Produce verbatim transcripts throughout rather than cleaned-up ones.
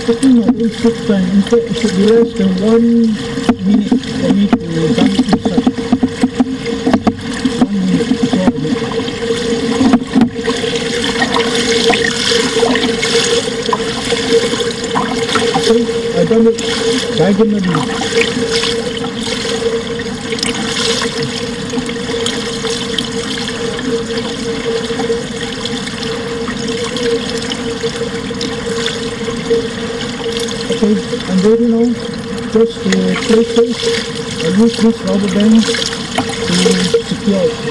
talking about input time. In fact, it should be less than one minute for me to dump inside. One minute is all I need. Okay, I done it diagonally. Okay, I'm ready now. Just to play safe, I use this rubber band to secure it.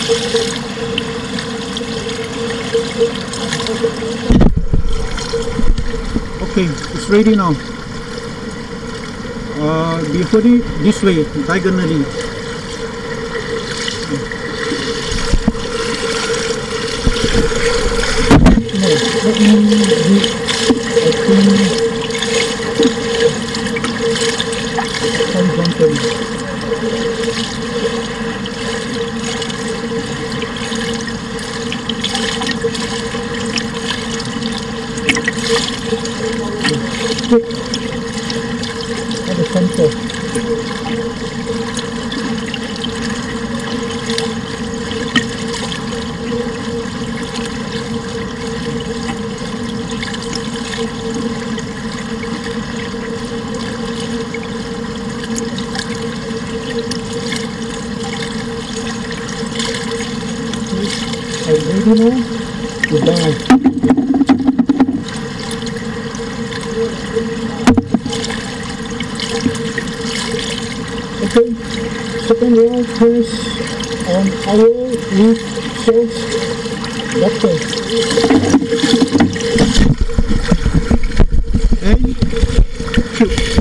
Okay, it's ready now. Uh, be holding it this way, diagonally. No, let me do it. I think horizontally. Quick at the center. I'm ready now to dive. Okay, second round press on owl with sauce butter. And shoot.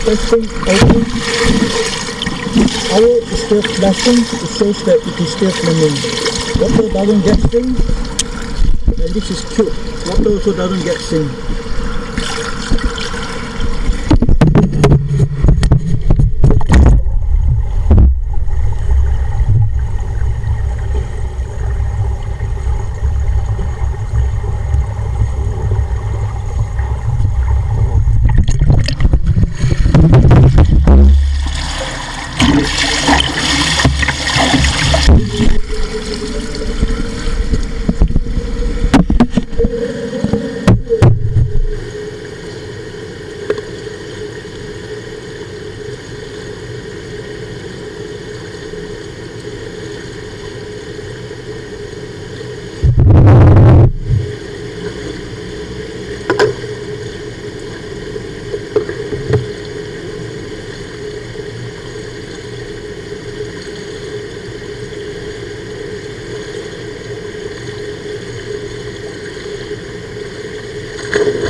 testing open. Owl is still flashing, it shows that it is still flaming. Water doesn't get steam, and this is cute. Water also doesn't get steam. You